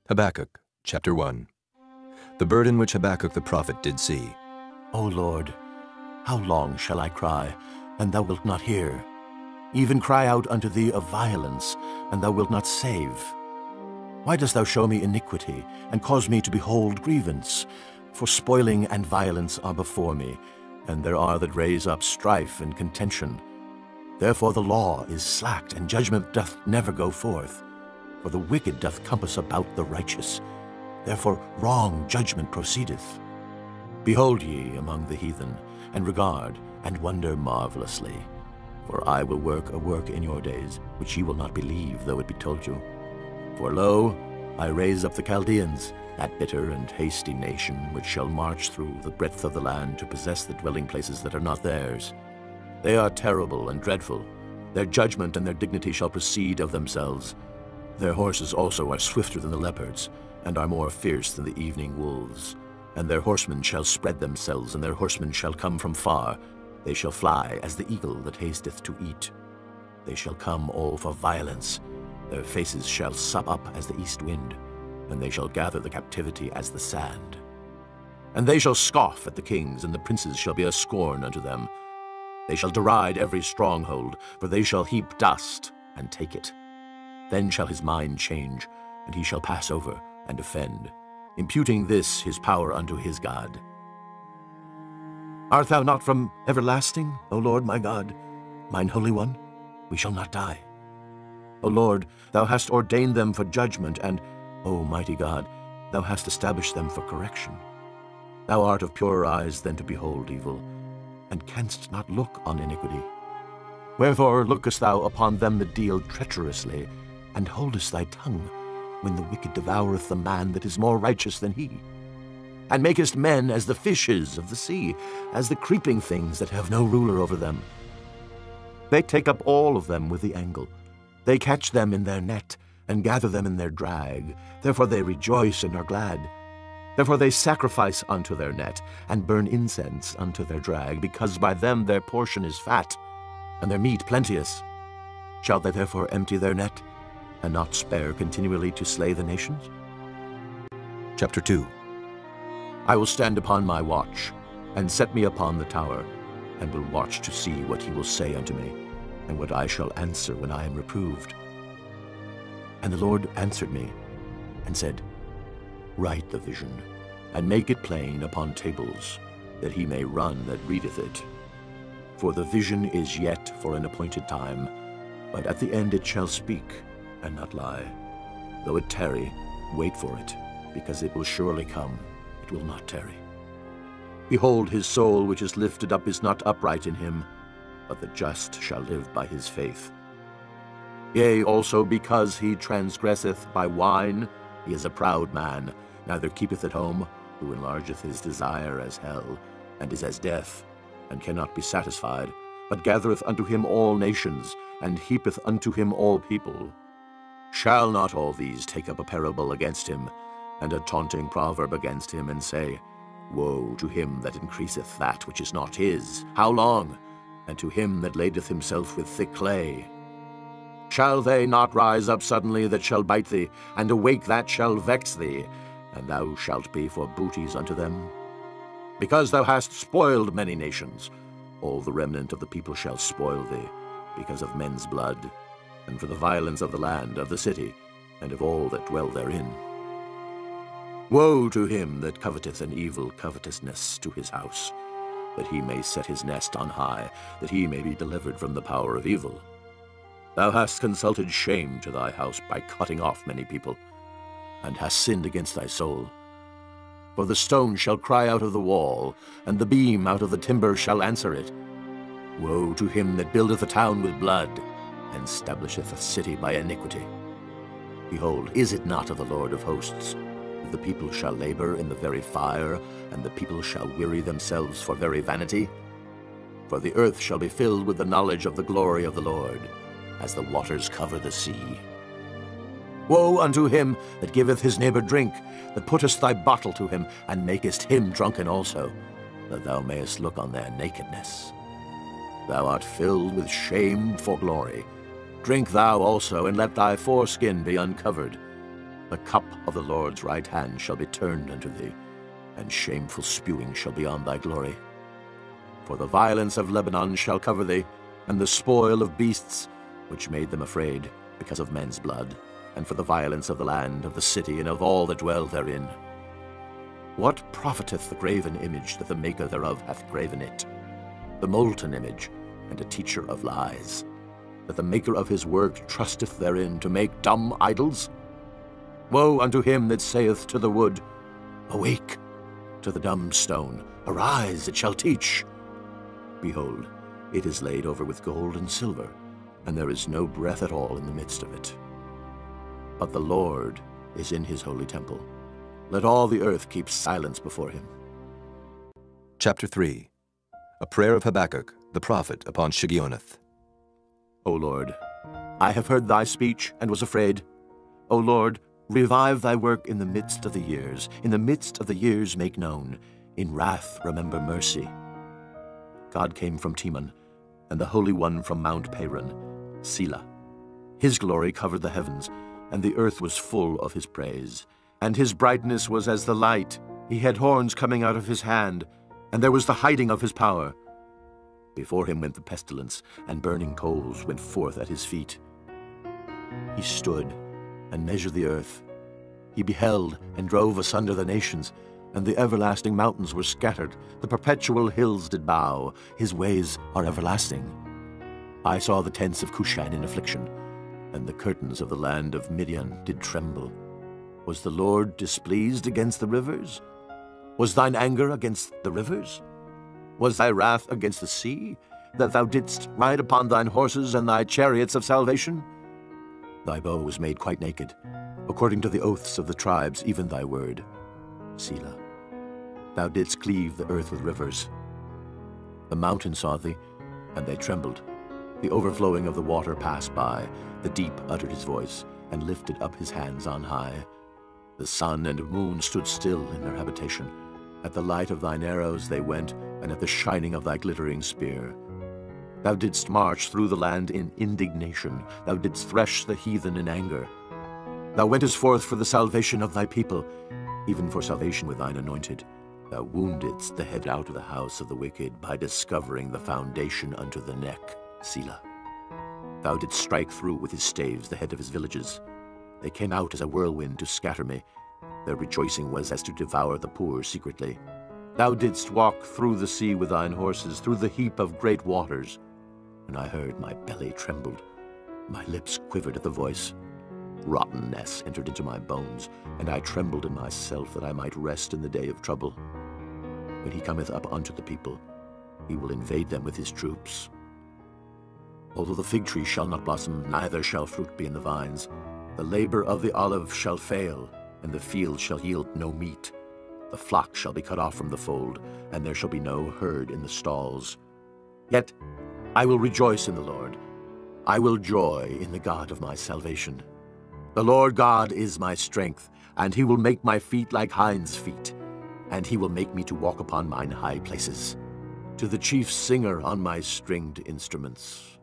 Habakkuk, chapter 1. The burden which Habakkuk the prophet did see. O Lord, how long shall I cry, and thou wilt not hear? Even cry out unto thee of violence, and thou wilt not save. Why dost thou show me iniquity, and cause me to behold grievance? For spoiling and violence are before me, and there are that raise up strife and contention. Therefore the law is slacked, and judgment doth never go forth. For the wicked doth compass about the righteous. Therefore wrong judgment proceedeth. Behold ye among the heathen, and regard, and wonder marvelously. For I will work a work in your days, which ye will not believe, though it be told you. For lo, I raise up the Chaldeans, that bitter and hasty nation, which shall march through the breadth of the land to possess the dwelling places that are not theirs. They are terrible and dreadful. Their judgment and their dignity shall proceed of themselves. Their horses also are swifter than the leopards, and are more fierce than the evening wolves. And their horsemen shall spread themselves, and their horsemen shall come from far. They shall fly as the eagle that hasteth to eat. They shall come all for violence. Their faces shall sup up as the east wind, and they shall gather the captivity as the sand. And they shall scoff at the kings, and the princes shall be a scorn unto them. They shall deride every stronghold, for they shall heap dust and take it. Then shall his mind change, and he shall pass over and offend, imputing this his power unto his God. Art thou not from everlasting, O Lord my God, mine Holy One? We shall not die. O Lord, thou hast ordained them for judgment, and, O mighty God, thou hast established them for correction. Thou art of purer eyes than to behold evil, and canst not look on iniquity. Wherefore lookest thou upon them that deal treacherously, and holdest thy tongue, when the wicked devoureth the man that is more righteous than he? And makest men as the fishes of the sea, as the creeping things that have no ruler over them. They take up all of them with the angle. They catch them in their net, and gather them in their drag. Therefore they rejoice and are glad. Therefore they sacrifice unto their net, and burn incense unto their drag, because by them their portion is fat, and their meat plenteous. Shall they therefore empty their net, and not spare continually to slay the nations? Chapter 2. I will stand upon my watch, and set me upon the tower, and will watch to see what he will say unto me, and what I shall answer when I am reproved. And the Lord answered me, and said, Write the vision, and make it plain upon tables, that he may run that readeth it. For the vision is yet for an appointed time, but at the end it shall speak, and not lie. Though it tarry, wait for it, because it will surely come, it will not tarry. Behold, his soul which is lifted up is not upright in him, but the just shall live by his faith. Yea, also because he transgresseth by wine, he is a proud man, neither keepeth at home, who enlargeth his desire as hell, and is as death, and cannot be satisfied, but gathereth unto him all nations, and heapeth unto him all people. Shall not all these take up a parable against him, and a taunting proverb against him, and say, Woe to him that increaseth that which is not his! How long? And to him that ladeth himself with thick clay. Shall they not rise up suddenly that shall bite thee, and awake that shall vex thee, and thou shalt be for booties unto them? Because thou hast spoiled many nations, all the remnant of the people shall spoil thee, because of men's blood, and for the violence of the land, of the city, and of all that dwell therein. Woe to him that coveteth an evil covetousness to his house, that he may set his nest on high, that he may be delivered from the power of evil. Thou hast consulted shame to thy house by cutting off many people, and hast sinned against thy soul. For the stone shall cry out of the wall, and the beam out of the timber shall answer it. Woe to him that buildeth a town with blood, and establisheth a city by iniquity. Behold, is it not of the Lord of hosts? The people shall labor in the very fire, and the people shall weary themselves for very vanity. For the earth shall be filled with the knowledge of the glory of the Lord, as the waters cover the sea. Woe unto him that giveth his neighbor drink, that puttest thy bottle to him, and makest him drunken also, that thou mayest look on their nakedness. Thou art filled with shame for glory. Drink thou also, and let thy foreskin be uncovered. The cup of the Lord's right hand shall be turned unto thee, and shameful spewing shall be on thy glory. For the violence of Lebanon shall cover thee, and the spoil of beasts, which made them afraid, because of men's blood, and for the violence of the land, of the city, and of all that dwell therein. What profiteth the graven image that the maker thereof hath graven it? The molten image, and a teacher of lies, that the maker of his work trusteth therein to make dumb idols? Woe unto him that saith to the wood, Awake! To the dumb stone, Arise, it shall teach. Behold, it is laid over with gold and silver, and there is no breath at all in the midst of it. But the Lord is in his holy temple. Let all the earth keep silence before him. Chapter 3. A prayer of Habakkuk, the prophet, upon Shigionoth. O Lord, I have heard thy speech and was afraid. O Lord, revive thy work in the midst of the years. In the midst of the years make known. In wrath remember mercy. God came from Teman, and the Holy One from Mount Paran, Selah. His glory covered the heavens, and the earth was full of his praise. And his brightness was as the light. He had horns coming out of his hand, and there was the hiding of his power. Before him went the pestilence, and burning coals went forth at his feet. He stood and measured the earth. He beheld and drove asunder the nations, and the everlasting mountains were scattered. The perpetual hills did bow. His ways are everlasting. I saw the tents of Cushan in affliction, and the curtains of the land of Midian did tremble. Was the Lord displeased against the rivers? Was thine anger against the rivers? Was thy wrath against the sea, that thou didst ride upon thine horses and thy chariots of salvation? Thy bow was made quite naked, according to the oaths of the tribes, even thy word. Selah. Thou didst cleave the earth with rivers. The mountains saw thee, and they trembled. The overflowing of the water passed by. The deep uttered his voice, and lifted up his hands on high. The sun and moon stood still in their habitation. At the light of thine arrows they went, and at the shining of thy glittering spear. Thou didst march through the land in indignation. Thou didst thresh the heathen in anger. Thou wentest forth for the salvation of thy people, even for salvation with thine anointed. Thou woundedst the head out of the house of the wicked by discovering the foundation unto the neck. Selah. Thou didst strike through with his staves the head of his villages. They came out as a whirlwind to scatter me. Their rejoicing was as to devour the poor secretly. Thou didst walk through the sea with thine horses, through the heap of great waters. When I heard, my belly trembled. My lips quivered at the voice. Rottenness entered into my bones, and I trembled in myself that I might rest in the day of trouble. When he cometh up unto the people, he will invade them with his troops. Although the fig tree shall not blossom, neither shall fruit be in the vines, the labor of the olive shall fail, and the field shall yield no meat. The flock shall be cut off from the fold, and there shall be no herd in the stalls. Yet I will rejoice in the Lord. I will joy in the God of my salvation. The Lord God is my strength, and he will make my feet like hinds' feet, and he will make me to walk upon mine high places. To the chief singer on my stringed instruments.